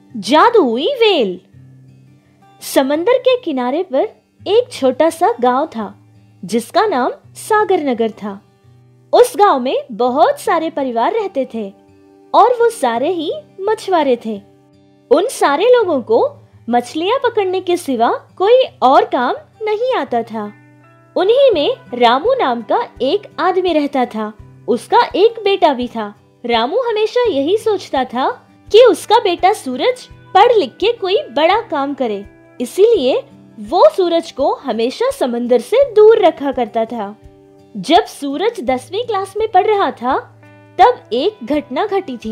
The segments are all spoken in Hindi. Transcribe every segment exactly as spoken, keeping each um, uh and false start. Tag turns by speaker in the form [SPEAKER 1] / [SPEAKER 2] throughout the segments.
[SPEAKER 1] जादुई वेल। समंदर के किनारे पर एक छोटा सा गांव था जिसका नाम सागर नगर था। उस गांव में बहुत सारे परिवार रहते थे और वो सारे ही मछुआरे थे। उन सारे लोगों को मछलियां पकड़ने के सिवा कोई और काम नहीं आता था। उन्हीं में रामू नाम का एक आदमी रहता था। उसका एक बेटा भी था। रामू हमेशा यही सोचता था कि उसका बेटा सूरज पढ़ लिख के कोई बड़ा काम करे, इसीलिए वो सूरज को हमेशा समंदर से दूर रखा करता था। जब सूरज दसवीं क्लास में पढ़ रहा था तब एक घटना घटी थी।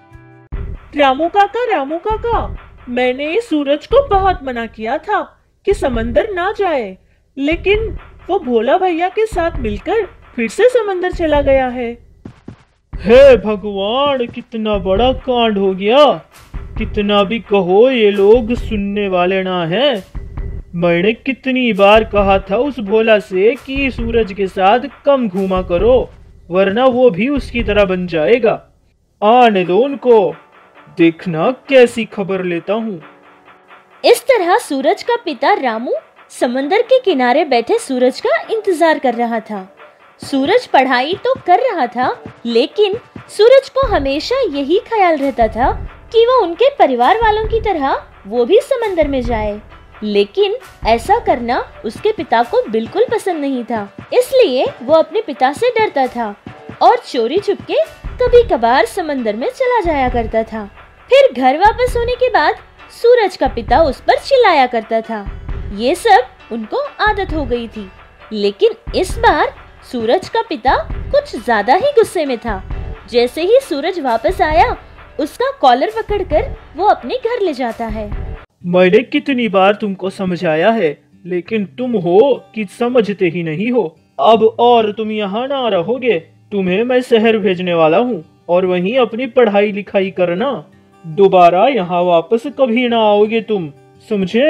[SPEAKER 2] रामू काका रामू काका, मैंने सूरज को बहुत मना किया था कि समंदर ना जाए, लेकिन वो भोला भैया के साथ मिलकर फिर से समंदर चला गया है।
[SPEAKER 3] हे भगवान, कितना बड़ा कांड हो गया। कितना भी कहो ये लोग सुनने वाले ना हैं। मैंने कितनी बार कहा था उस भोला से कि सूरज के साथ कम घूमा करो, वरना वो भी उसकी तरह बन जाएगा। आने दो उनको, देखना कैसी खबर लेता हूँ।
[SPEAKER 1] इस तरह सूरज का पिता रामू समंदर के किनारे बैठे सूरज का इंतजार कर रहा था। सूरज पढ़ाई तो कर रहा था, लेकिन सूरज को हमेशा यही ख्याल रहता था कि वो उनके परिवार वालों की तरह वो भी समंदर में जाए। लेकिन ऐसा करना उसके पिता को बिल्कुल पसंद नहीं था, इसलिए वो अपने पिता से डरता था और चोरी छुपके कभी कभार समंदर में चला जाया करता था। फिर घर वापस होने के बाद सूरज का पिता उस पर चिल्लाया करता था। ये सब उनको आदत हो गई थी, लेकिन इस बार सूरज का पिता कुछ ज्यादा ही गुस्से में था। जैसे ही सूरज वापस आया, उसका कॉलर पकड़कर वो अपने घर ले जाता है।
[SPEAKER 3] मैंने कितनी बार तुमको समझाया है, लेकिन तुम हो कि समझते ही नहीं हो। अब और तुम यहाँ ना रहोगे। तुम्हें मैं शहर भेजने वाला हूँ और वहीं अपनी पढ़ाई लिखाई करना। दोबारा यहाँ वापस कभी ना आओगे तुम, समझे?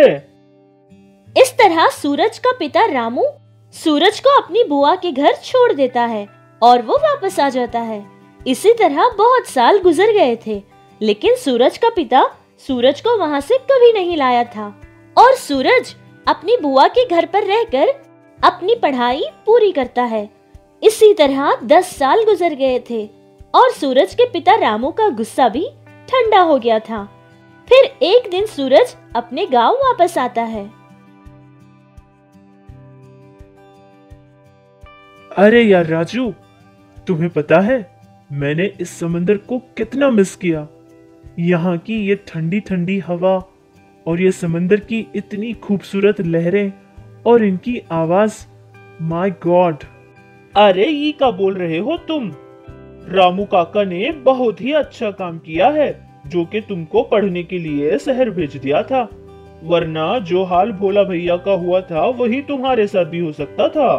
[SPEAKER 1] इस तरह सूरज का पिता रामू सूरज को अपनी बुआ के घर छोड़ देता है और वो वापस आ जाता है। इसी तरह बहुत साल गुजर गए थे, लेकिन सूरज का पिता सूरज को वहां से कभी नहीं लाया था और सूरज अपनी बुआ के घर पर रहकर अपनी पढ़ाई पूरी करता है। इसी तरह दस साल गुजर गए थे और सूरज के पिता रामू का गुस्सा भी ठंडा हो गया था। फिर एक दिन सूरज अपने गांव वापस आता है।
[SPEAKER 3] अरे यार राजू, तुम्हें पता है मैंने इस समंदर को कितना मिस किया। यहाँ की ये ठंडी ठंडी हवा और ये समंदर की इतनी खूबसूरत लहरें और इनकी आवाज, माय गॉड। अरे ये क्या बोल रहे हो तुम? रामू काका ने बहुत ही अच्छा काम किया है जो कि तुमको पढ़ने के लिए शहर भेज दिया था, वरना जो हाल भोला भैया का हुआ था वही तुम्हारे साथ भी हो सकता था।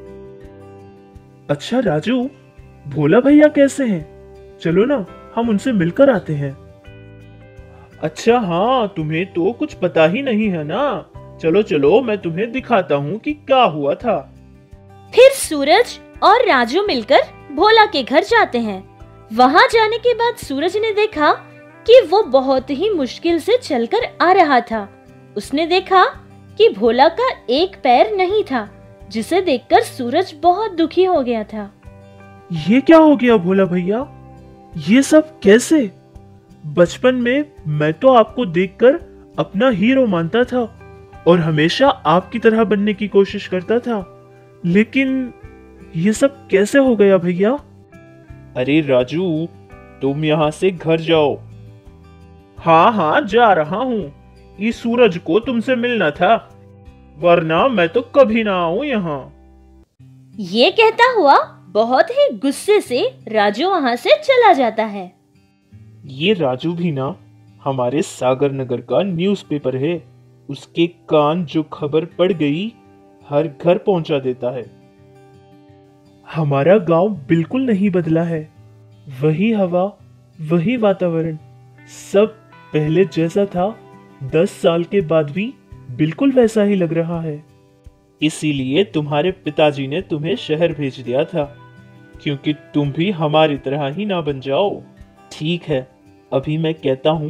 [SPEAKER 3] अच्छा राजू, भोला भैया कैसे हैं? चलो ना हम उनसे मिलकर आते हैं। अच्छा हाँ, तुम्हें तो कुछ पता ही नहीं है ना। चलो चलो, मैं तुम्हें दिखाता हूँ कि क्या हुआ था।
[SPEAKER 1] फिर सूरज और राजू मिलकर भोला के घर जाते हैं। वहां जाने के बाद सूरज ने देखा कि वो बहुत ही मुश्किल से चलकर आ रहा था। उसने देखा कि भोला का एक पैर नहीं था, जिसे देखकर सूरज बहुत दुखी हो गया था।
[SPEAKER 3] ये क्या हो गया भोला भैया? ये सब कैसे? बचपन में मैं तो आपको देखकर अपना हीरो मानता था और हमेशा आपकी तरह बनने की कोशिश करता था, लेकिन ये सब कैसे हो गया भैया? अरे राजू, तुम यहाँ से घर जाओ। हाँ हाँ जा रहा हूँ। इस सूरज को तुमसे मिलना था, वरना मैं तो कभी ना आऊं यहाँ।
[SPEAKER 1] ये कहता हुआ बहुत ही गुस्से से राजू वहां से चला जाता है।
[SPEAKER 3] ये राजू भी ना हमारे सागर नगर का न्यूज़पेपर है। उसके कान जो खबर पड़ गई हर घर पहुंचा देता है। हमारा गांव बिल्कुल नहीं बदला है। वही हवा, वही वातावरण, सब पहले जैसा था। दस साल के बाद भी बिल्कुल वैसा ही लग रहा है। इसीलिए तुम्हारे पिताजी ने तुम्हें शहर भेज दिया था, क्योंकि तुम भी हमारी तरह ही ना बन जाओ। ठीक है, अभी मैं कहता हूँ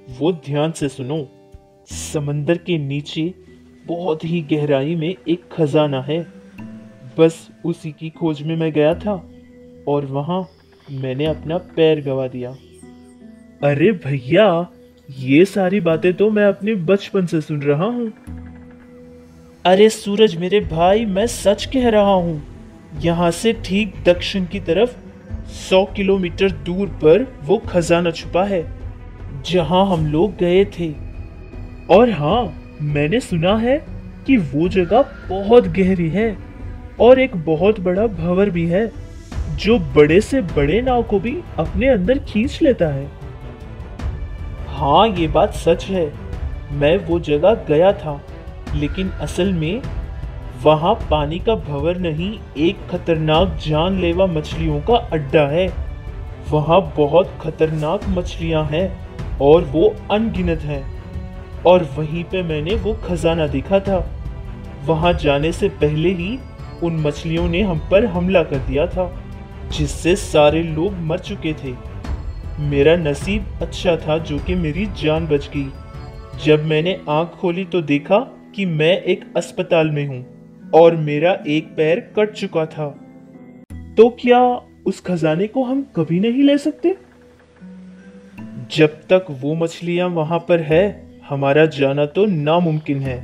[SPEAKER 3] वो ध्यान से सुनो। समंदर के नीचे बहुत ही गहराई में एक खजाना है। बस उसी की खोज में मैं गया था और वहां मैंने अपना पैर गवा दिया। अरे भैया, ये सारी बातें तो मैं अपने बचपन से सुन रहा हूँ। अरे सूरज मेरे भाई, मैं सच कह रहा हूँ। यहाँ से ठीक दक्षिण की तरफ सौ किलोमीटर दूर पर वो खजाना छुपा है जहाँ हम लोग गए थे। और हाँ, मैंने सुना है कि वो जगह बहुत गहरी है और एक बहुत बड़ा भंवर भी है जो बड़े से बड़े नाव को भी अपने अंदर खींच लेता है। हाँ, ये बात सच है। मैं वो जगह गया था, लेकिन असल में वहां पानी का भंवर नहीं, एक खतरनाक जानलेवा मछलियों का अड्डा है। वहां बहुत खतरनाक मछलियां हैं और वो अनगिनत हैं। और वहीं पे मैंने वो खजाना देखा था। वहां जाने से पहले ही उन मछलियों ने हम पर हमला कर दिया था, जिससे सारे लोग मर चुके थे। मेरा नसीब अच्छा था जो कि मेरी जान बच गई। जब मैंने आंख खोली तो देखा कि मैं एक अस्पताल में हूँ और मेरा एक पैर कट चुका था। तो क्या उस खजाने को हम कभी नहीं ले सकते? जब तक वो मछलियां वहां पर है, हमारा जाना तो नामुमकिन है।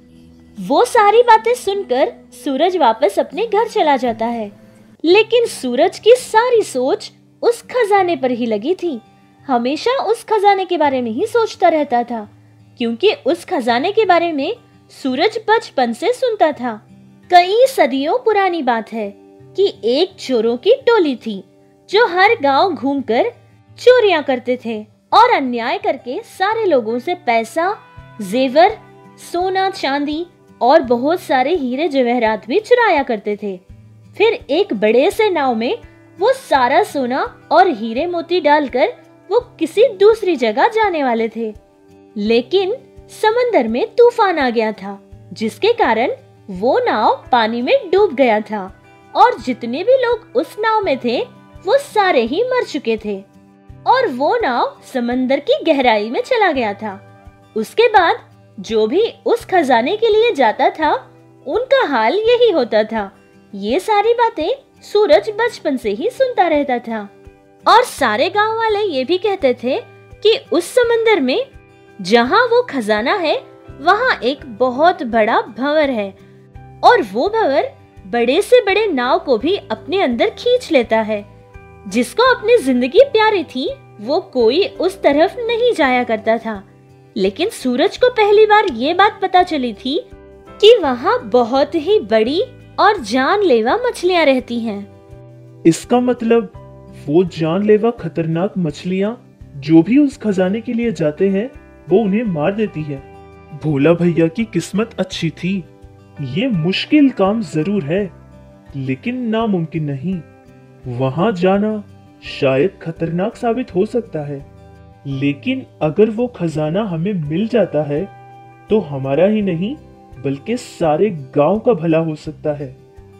[SPEAKER 1] वो सारी बातें सुनकर सूरज वापस अपने घर चला जाता है, लेकिन सूरज की सारी सोच उस खजाने पर ही लगी थी। हमेशा उस खजाने के बारे में ही सोचता रहता था, क्योंकि उस खजाने के बारे में सूरज बचपन से सुनता था। कई सदियों पुरानी बात है कि एक चोरों की टोली थी जो हर गांव घूमकर चोरियां करते थे और अन्याय करके सारे लोगों से पैसा, जेवर, सोना, चांदी और बहुत सारे हीरे जवाहरात भी चुराया करते थे। फिर एक बड़े से नाव में वो सारा सोना और हीरे मोती डालकर वो किसी दूसरी जगह जाने वाले थे, लेकिन समंदर में तूफान आ गया था, जिसके कारण वो नाव पानी में डूब गया था और जितने भी लोग उस नाव में थे वो सारे ही मर चुके थे और वो नाव समंदर की गहराई में चला गया था। उसके बाद जो भी उस खजाने के लिए जाता था, उनका हाल यही होता था। ये सारी बातें सूरज बचपन से ही सुनता रहता था और सारे गांव वाले ये भी कहते थे कि उस समंदर में जहां वो खजाना है, वहां एक बहुत बड़ा भंवर है और वो भंवर बड़े से बड़े नाव को भी अपने अंदर खींच लेता है। जिसको अपनी जिंदगी प्यारी थी, वो कोई उस तरफ नहीं जाया करता था। लेकिन सूरज को पहली बार ये बात पता चली थी कि वहां बहुत ही बड़ी और जानलेवा मछलियां रहती हैं।
[SPEAKER 3] इसका मतलब वो जानलेवा खतरनाक मछलियां जो भी उस खजाने के लिए जाते हैं, वो उन्हें मार देती है। भोला भैया की किस्मत अच्छी थी। ये मुश्किल काम जरूर है, लेकिन नामुमकिन नहीं। वहां जाना शायद खतरनाक साबित हो सकता है, लेकिन अगर वो खजाना हमें मिल जाता है तो हमारा ही नहीं बल्कि सारे गांव का भला हो सकता है।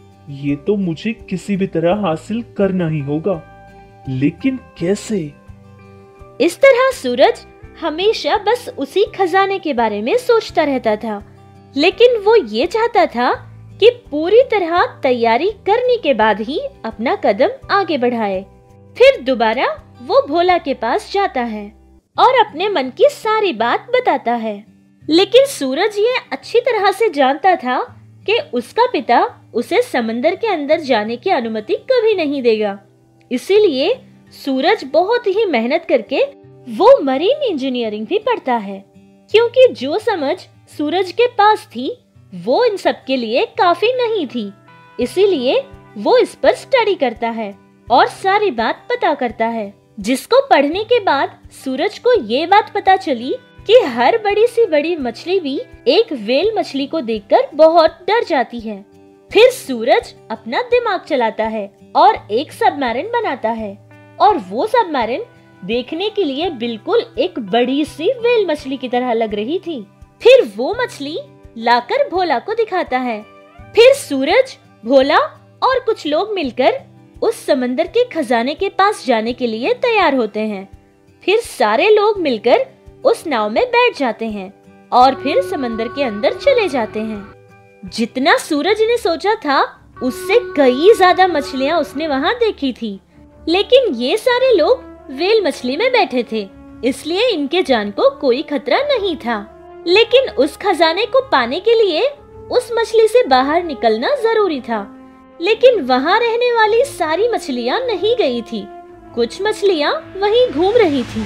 [SPEAKER 3] ये तो मुझे किसी भी तरह हासिल करना ही होगा, लेकिन कैसे?
[SPEAKER 1] इस तरह सूरज हमेशा बस उसी खजाने के बारे में सोचता रहता था, लेकिन वो ये चाहता था कि पूरी तरह तैयारी करने के बाद ही अपना कदम आगे बढ़ाए। फिर दोबारा वो भोला के पास जाता है और अपने मन की सारी बात बताता है, लेकिन सूरज ये अच्छी तरह से जानता था कि उसका पिता उसे समंदर के अंदर जाने की अनुमति कभी नहीं देगा। इसीलिए सूरज बहुत ही मेहनत करके वो मरीन इंजीनियरिंग भी पढ़ता है, क्योंकि जो समझ सूरज के पास थी वो इन सब के लिए काफी नहीं थी। इसीलिए वो इस पर स्टडी करता है और सारी बात पता करता है, जिसको पढ़ने के बाद सूरज को ये बात पता चली कि हर बड़ी सी बड़ी मछली भी एक व्हेल मछली को देखकर बहुत डर जाती है। फिर सूरज अपना दिमाग चलाता है और एक सबमरीन बनाता है, और वो सबमरीन देखने के लिए बिल्कुल एक बड़ी सी व्हेल मछली की तरह लग रही थी। फिर वो मछली लाकर भोला को दिखाता है। फिर सूरज, भोला और कुछ लोग मिलकर उस समंदर के खजाने के पास जाने के लिए तैयार होते हैं। फिर सारे लोग मिलकर उस नाव में बैठ जाते हैं और फिर समंदर के अंदर चले जाते हैं। जितना सूरज ने सोचा था उससे कई ज्यादा मछलियां उसने वहां देखी थी, लेकिन ये सारे लोग व्हेल मछली में बैठे थे, इसलिए इनके जान को कोई खतरा नहीं था। लेकिन उस खजाने को पाने के लिए उस मछली से बाहर निकलना जरूरी था। लेकिन वहां रहने वाली सारी मछलियां नहीं गई थी, कुछ मछलियां वहीं घूम रही थी।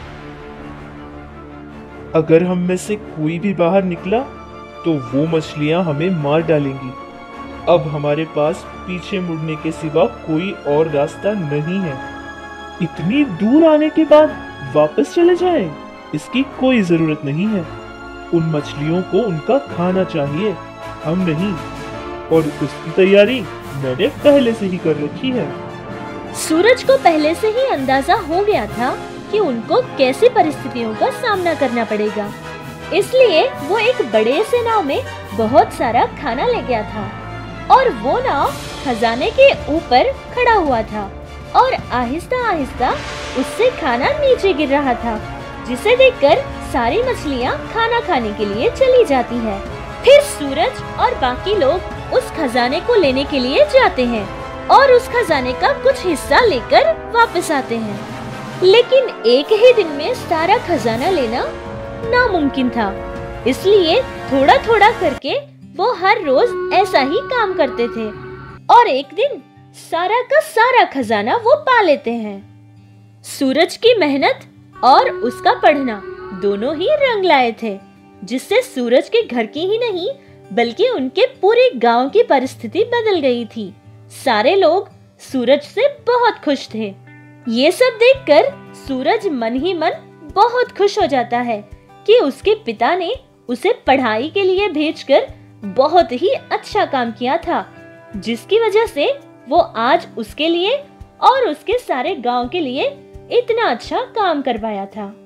[SPEAKER 3] अगर हम में से कोई भी बाहर निकला तो वो मछलियां हमें मार डालेंगी। अब हमारे पास पीछे मुड़ने के सिवा कोई और रास्ता नहीं है। इतनी दूर आने के बाद वापस चले जाएं, इसकी कोई जरूरत नहीं है। उन मछलियों को उनका खाना चाहिए, हम नहीं। और उसकी तैयारी मैंने पहले से ही कर रखी है।
[SPEAKER 1] सूरज को पहले से ही अंदाजा हो गया था कि उनको कैसी परिस्थितियों का सामना करना पड़ेगा, इसलिए वो एक बड़े से नाव में बहुत सारा खाना ले गया था और वो नाव खजाने के ऊपर खड़ा हुआ था और आहिस्ता आहिस्ता उससे खाना नीचे गिर रहा था, जिसे देखकर सारी मछलियाँ खाना खाने के लिए चली जाती है। फिर सूरज और बाकी लोग उस खजाने को लेने के लिए जाते हैं और उस खजाने का कुछ हिस्सा लेकर वापस आते हैं। लेकिन एक ही दिन में सारा खजाना लेना नामुमकिन था, इसलिए थोड़ा थोड़ा करके वो हर रोज ऐसा ही काम करते थे और एक दिन सारा का सारा खजाना वो पा लेते हैं। सूरज की मेहनत और उसका पढ़ना दोनों ही रंग लाए थे, जिससे सूरज के घर की ही नहीं बल्कि उनके पूरे गांव की परिस्थिति बदल गई थी। सारे लोग सूरज से बहुत खुश थे। ये सब देखकर सूरज मन ही मन बहुत खुश हो जाता है कि उसके पिता ने उसे पढ़ाई के लिए भेजकर बहुत ही अच्छा काम किया था, जिसकी वजह से वो आज उसके लिए और उसके सारे गांव के लिए इतना अच्छा काम कर पाया था।